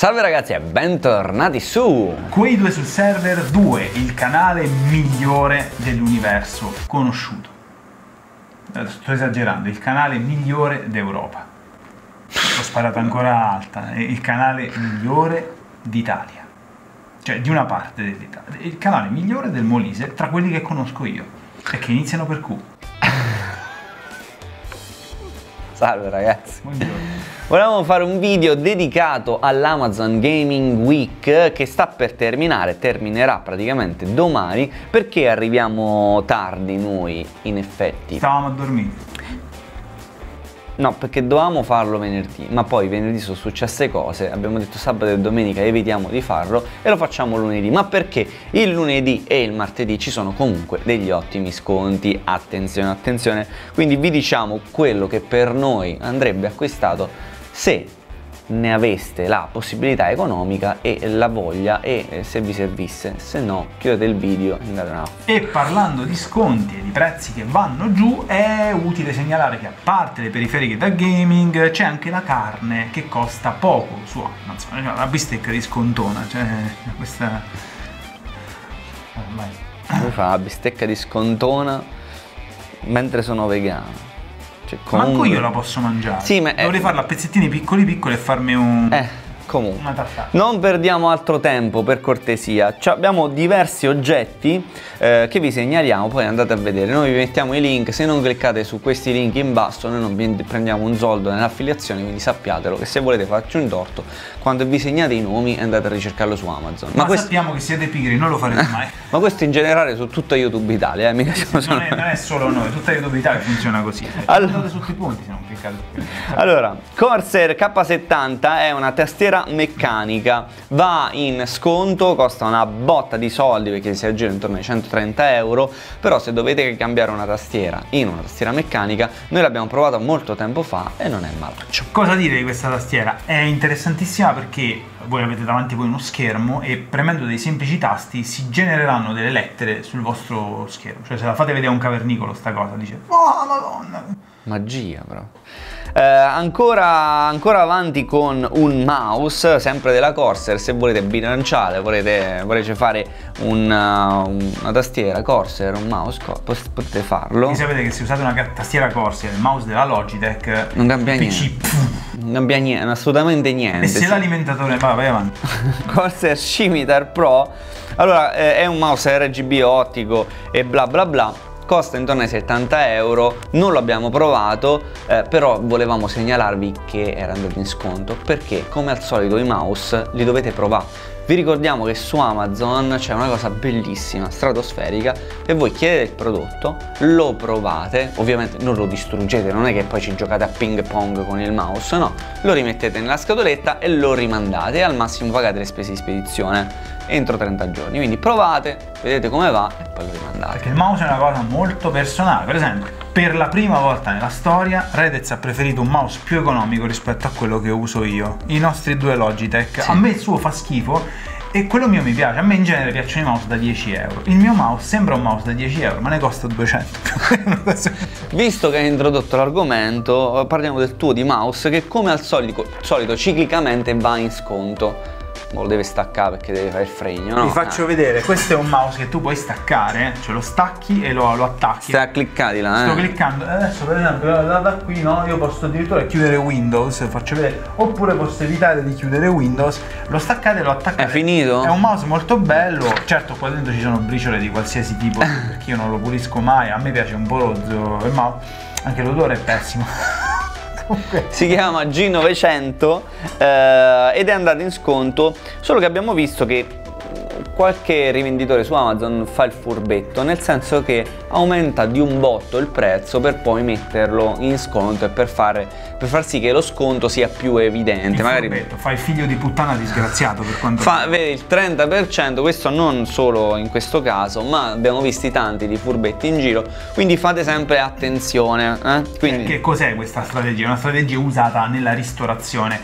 Salve ragazzi e bentornati su Quei due sul server 2, il canale migliore dell'universo conosciuto. Sto esagerando, il canale migliore d'Europa. Ho sparato ancora alta, è il canale migliore d'Italia. Cioè di una parte dell'Italia. Il canale migliore del Molise tra quelli che conosco io e che iniziano per Q. Salve ragazzi. Buongiorno. Volevamo fare un video dedicato all'Amazon Gaming Week che sta per terminare, terminerà praticamente domani, perché arriviamo tardi noi in effetti. Stavamo a dormire. No, perché dovevamo farlo venerdì, ma poi venerdì sono successe cose, abbiamo detto sabato e domenica evitiamo di farlo e lo facciamo lunedì, ma perché il lunedì e il martedì ci sono comunque degli ottimi sconti, attenzione, attenzione, quindi vi diciamo quello che per noi andrebbe acquistato se ne aveste la possibilità economica e la voglia e se vi servisse, se no chiudete il video e andate a... E parlando di sconti e di prezzi che vanno giù, è utile segnalare che a parte le periferiche da gaming c'è anche la carne che costa poco su Amazon, cioè la bistecca di scontona, cioè questa... Come fa la bistecca di scontona mentre sono vegano? Cioè, comunque... Manco io la posso mangiare. Sì, ma dovrei farla a pezzettini piccoli piccoli e farmi un... comunque, una tazzata. non perdiamo altro tempo, per cortesia. Abbiamo diversi oggetti che vi segnaliamo, poi andate a vedere. Noi vi mettiamo i link, se non cliccate su questi link in basso noi non vi prendiamo un soldo nell'affiliazione, quindi sappiatelo che se volete farci un torto, quando vi segnate i nomi andate a ricercarlo su Amazon. Ma sappiamo che siete pigri, non lo farete mai. Ma questo in generale su tutta YouTube Italia, mica non è solo noi, tutta YouTube Italia funziona così. Andate sotto i punti se non cliccate. Allora, Corsair K70 è una tastiera meccanica, va in sconto, costa una botta di soldi perché si aggira intorno ai 130 euro, però se dovete cambiare una tastiera in una tastiera meccanica, noi l'abbiamo provata molto tempo fa e non è malaccio. Cosa dire di questa tastiera? È interessantissima perché voi avete davanti a voi uno schermo e premendo dei semplici tasti si genereranno delle lettere sul vostro schermo, cioè se la fate vedere a un cavernicolo sta cosa dice oh madonna, magia però. Ancora avanti con un mouse sempre della Corsair, se volete bilanciare, volete fare una tastiera Corsair, un mouse potete farlo. E sapete che se usate una tastiera Corsair, il mouse della Logitech non cambia niente, non cambia niente, assolutamente niente. E se l'alimentatore vai avanti. Corsair Scimitar Pro, allora è un mouse RGB ottico e bla bla bla, costa intorno ai 70 euro, non lo abbiamo provato, però volevamo segnalarvi che era andato in sconto, perché come al solito i mouse li dovete provare. Vi ricordiamo che su Amazon c'è una cosa bellissima, stratosferica, e voi chiedete il prodotto, lo provate, ovviamente non lo distruggete, non è che poi ci giocate a ping pong con il mouse, no, lo rimettete nella scatoletta e lo rimandate e al massimo pagate le spese di spedizione entro 30 giorni, quindi provate, vedete come va e poi lo rimandate. Perché il mouse è una cosa molto personale. Per esempio, per la prima volta nella storia Redez ha preferito un mouse più economico rispetto a quello che uso io, i nostri due Logitech. Sì. A me il suo fa schifo e quello mio mi piace. A me in genere piacciono i mouse da 10 euro. Il mio mouse sembra un mouse da 10 euro ma ne costa 200. Visto che hai introdotto l'argomento, parliamo del tuo di mouse che come al solito ciclicamente va in sconto. Lo deve staccare perché deve fare il fregno, no? Vi faccio vedere, questo è un mouse che tu puoi staccare, cioè lo stacchi e lo attacchi. Stai a cliccare là, Sto cliccando, adesso per esempio da qui no, io posso addirittura chiudere Windows, faccio vedere, oppure posso evitare di chiudere Windows, lo staccate e lo attaccate. È finito? È un mouse molto bello, certo qua dentro ci sono briciole di qualsiasi tipo, perché io non lo pulisco mai, a me piace un po' rozzo il mouse, anche l'odore è pessimo. Si chiama G900 ed è andato in sconto, solo che abbiamo visto che qualche rivenditore su Amazon fa il furbetto, nel senso che aumenta di un botto il prezzo per poi metterlo in sconto e per far sì che lo sconto sia più evidente. Il magari furbetto, fa il figlio di puttana disgraziato per quanto vedi il 30%, questo non solo in questo caso, ma abbiamo visti tanti di furbetti in giro, quindi fate sempre attenzione. Quindi... Che cos'è questa strategia? Una strategia usata nella ristorazione.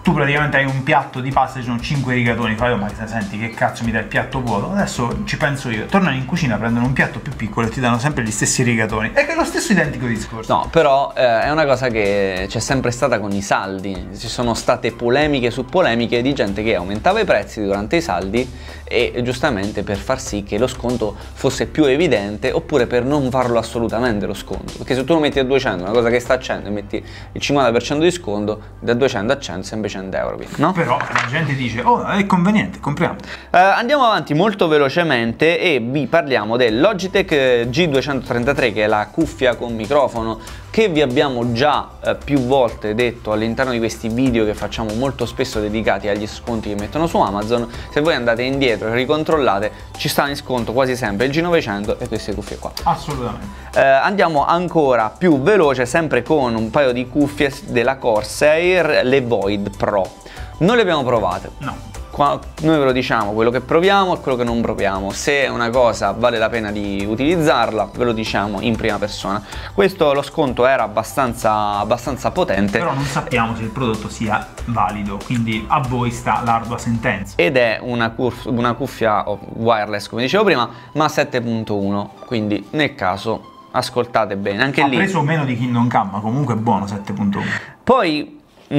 tu praticamente hai un piatto di pasta, ci sono 5 rigatoni, fai, oh, ma senti che cazzo mi dai il piatto vuoto? Adesso ci penso io, tornano in cucina, prendono un piatto più piccolo e ti danno sempre gli stessi rigatoni. È che è lo stesso identico discorso. No, però è una cosa che c'è sempre stata con i saldi, ci sono state polemiche su polemiche di gente che aumentava i prezzi durante i saldi e giustamente per far sì che lo sconto fosse più evidente, oppure per non farlo assolutamente lo sconto, perché se tu lo metti a 200, una cosa che sta a 100 e metti il 50% di sconto, da 200 a 100 sempre 100 euro, no? Però la gente dice, oh, è conveniente, compriamo. Andiamo avanti molto velocemente e vi parliamo del Logitech G233, che è la cuffia con microfono che vi abbiamo già più volte detto all'interno di questi video che facciamo molto spesso dedicati agli sconti che mettono su Amazon. Se voi andate indietro e ricontrollate, ci stanno in sconto quasi sempre il G900 e queste cuffie qua. Assolutamente. Andiamo ancora più veloce, sempre con un paio di cuffie della Corsair, le Void Pro. Non le abbiamo provate. No. Qua noi ve lo diciamo, quello che proviamo e quello che non proviamo. Se una cosa vale la pena di utilizzarla, ve lo diciamo in prima persona. Questo, lo sconto era abbastanza potente, però non sappiamo se il prodotto sia valido, quindi a voi sta l'ardua sentenza. Ed è una cuffia wireless, come dicevo prima, ma 7.1, quindi nel caso ascoltate bene, anche lì ha preso meno di Kingdom Come, ma comunque è buono 7.1. Poi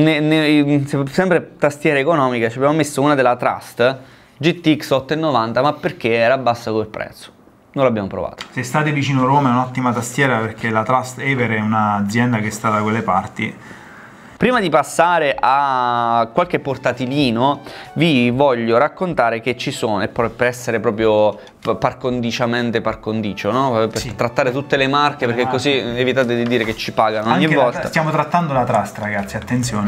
sempre tastiere economiche, ci abbiamo messo una della Trust GTX 890, ma perché era bassa col prezzo, non l'abbiamo provata. Se state vicino Roma è un'ottima tastiera, perché la Trust Ever è un'azienda che sta da quelle parti. Prima di passare a qualche portatilino vi voglio raccontare che ci sono, e per essere proprio par condicio, no? Per sì, trattare tutte le marche, perché così evitate di dire che ci pagano ogni volta. Stiamo trattando la Trust, ragazzi, attenzione.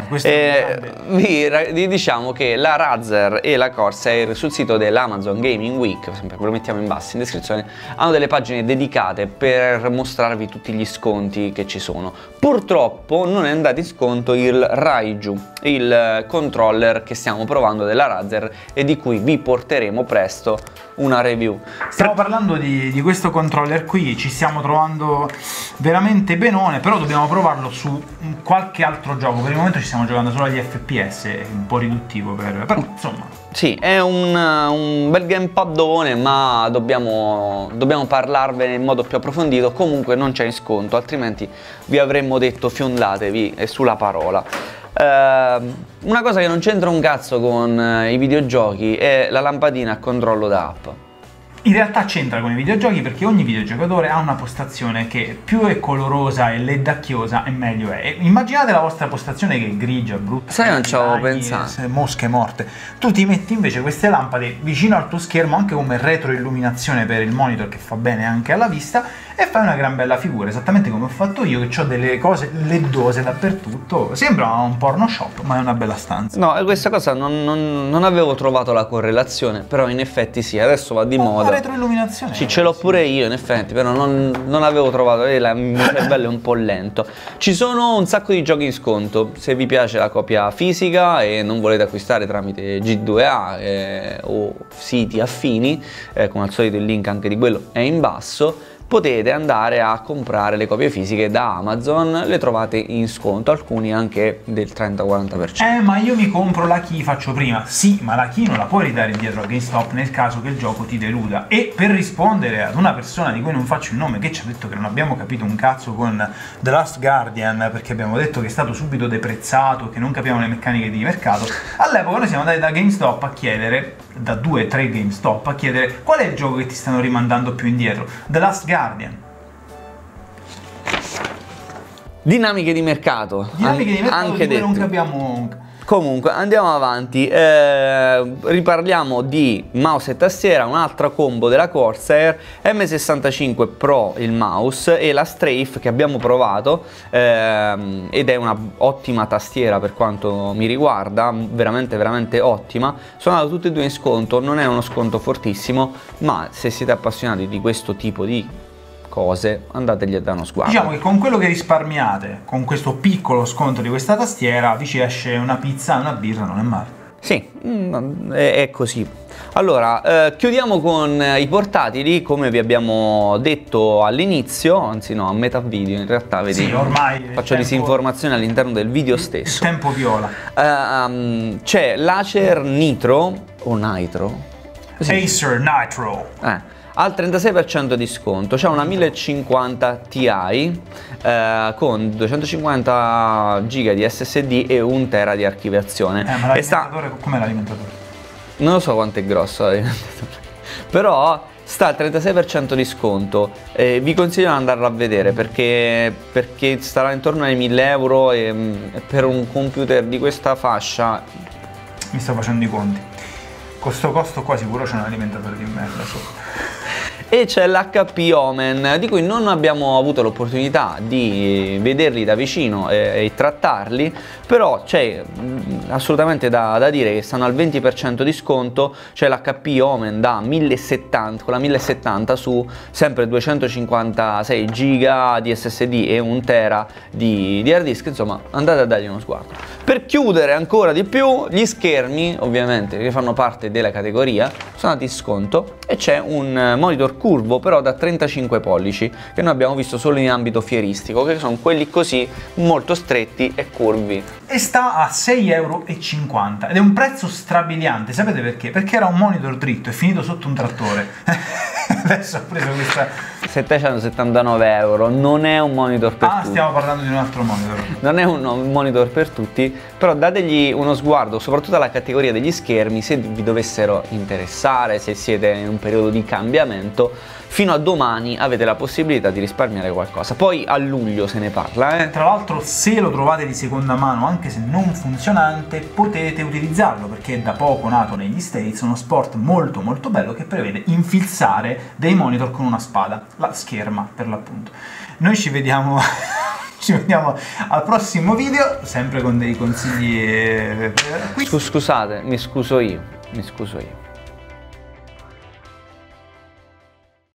Vi diciamo che la Razer e la Corsair sul sito dell'Amazon Gaming Week, sempre ve lo mettiamo in basso in descrizione, hanno delle pagine dedicate per mostrarvi tutti gli sconti che ci sono. Purtroppo non è andato in sconto il Raiju, il controller che stiamo provando della Razer e di cui vi porteremo presto una review. Stiamo parlando di questo controller qui, ci stiamo trovando veramente benone, però dobbiamo provarlo su qualche altro gioco. Per il momento ci stiamo giocando solo agli FPS, è un po' riduttivo però insomma. Sì, è un bel gamepadone, ma dobbiamo parlarvene in modo più approfondito. Comunque non c'è in sconto, altrimenti vi avremmo detto fiondatevi sulla parola. Una cosa che non c'entra un cazzo con i videogiochi è la lampadina a controllo d'app. In realtà c'entra con i videogiochi, perché ogni videogiocatore ha una postazione che più è colorosa e leddacchiosa e meglio è. E immaginate la vostra postazione che è grigia, brutta. Sai, non ci avevo pensato. Mosche morte. Tu ti metti invece queste lampade vicino al tuo schermo, anche come retroilluminazione per il monitor, che fa bene anche alla vista, e fai una gran bella figura, esattamente come ho fatto io, che ho delle cose leddose dappertutto. Sembra un porno shop, ma è una bella stanza. No, questa cosa non avevo trovato la correlazione, però in effetti sì, adesso va di moda. La retroilluminazione. Sì, ce l'ho pure io in effetti, però non avevo trovato, il mio cervello è un po' lento. Ci sono un sacco di giochi in sconto, se vi piace la copia fisica e non volete acquistare tramite G2A o siti affini, come al solito il link anche di quello è in basso. Potete andare a comprare le copie fisiche da Amazon, le trovate in sconto, alcuni anche del 30-40%. Ma io mi compro la key, faccio prima. Sì, ma la key non la puoi ridare indietro a GameStop nel caso che il gioco ti deluda. E per rispondere ad una persona di cui non faccio il nome, che ci ha detto che non abbiamo capito un cazzo con The Last Guardian, perché abbiamo detto che è stato subito deprezzato, che non capiamo le meccaniche di mercato, all'epoca noi siamo andati da GameStop a chiedere, da 2-3 GameStop, a chiedere qual è il gioco che ti stanno rimandando più indietro. The Last Guardian. Dinamiche di mercato. Dinamiche di mercato anche di cui non detto. capiamo. Comunque andiamo avanti, riparliamo di mouse e tastiera, un'altra combo della Corsair, M65 Pro il mouse e la Strafe che abbiamo provato, ed è una ottima tastiera per quanto mi riguarda, veramente ottima. Sono andate tutte e due in sconto, non è uno sconto fortissimo, ma se siete appassionati di questo tipo di cose andategli a dare uno sguardo. Diciamo che con quello che risparmiate, con questo piccolo sconto di questa tastiera, vi ci esce una pizza e una birra, non è male. Sì, è così. Allora, chiudiamo con i portatili, come vi abbiamo detto all'inizio, anzi no, a metà video in realtà, vedi, sì, ormai faccio disinformazione all'interno del video stesso. Il tempo viola. C'è l'Acer Nitro, o Nitro? Acer Nitro. Al 36% di sconto, c'è una 1050 Ti con 250 GB di SSD e 1 tera di archiviazione. Ma l'alimentatore, com'è l'alimentatore? Non lo so quanto è grosso l'alimentatore, però sta al 36% di sconto. Vi consiglio di andarlo a vedere perché starà intorno ai 1000 euro e per un computer di questa fascia. Mi sto facendo i conti. Con sto costo qua sicuro c'è un alimentatore di merda sopra. E c'è l'HP Omen, di cui non abbiamo avuto l'opportunità di vederli da vicino e trattarli, però c'è assolutamente da dire che stanno al 20% di sconto. C'è l'HP Omen da 1070, con la 1070 su sempre 256 GB di SSD e 1 tera di hard disk, insomma andate a dargli uno sguardo. Per chiudere ancora di più, gli schermi ovviamente che fanno parte della categoria sono a sconto e c'è un monitor curvo però da 35 pollici che noi abbiamo visto solo in ambito fieristico, che sono quelli così molto stretti e curvi. E sta a 6,50 euro ed è un prezzo strabiliante, sapete perché? Perché era un monitor dritto, è finito sotto un trattore. Adesso ho preso questa 779 euro, non è un monitor per tutti. Stiamo parlando di un altro monitor. Non è un monitor per tutti, però dategli uno sguardo, soprattutto alla categoria degli schermi, se vi dovessero interessare, se siete in un periodo di cambiamento. Fino a domani avete la possibilità di risparmiare qualcosa, poi a luglio se ne parla. Tra l'altro, se lo trovate di seconda mano, anche se non funzionante, potete utilizzarlo perché è da poco nato negli States uno sport molto molto bello che prevede infilzare dei monitor con una spada, la scherma per l'appunto. Noi ci vediamo al prossimo video, sempre con dei consigli. Scusate, mi scuso io.